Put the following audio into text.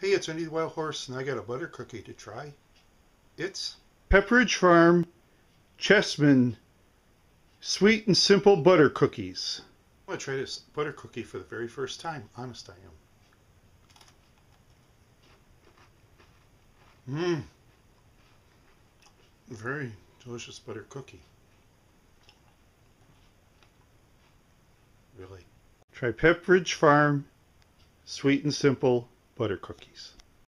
Hey, it's Andy the Wild Horse, and I got a butter cookie to try. It's Pepperidge Farm Chessman Sweet and Simple Butter Cookies. I want to try this butter cookie for the very first time. Honest, I am. Very delicious butter cookie. Really. Try Pepperidge Farm Sweet and Simple Butter Cookies.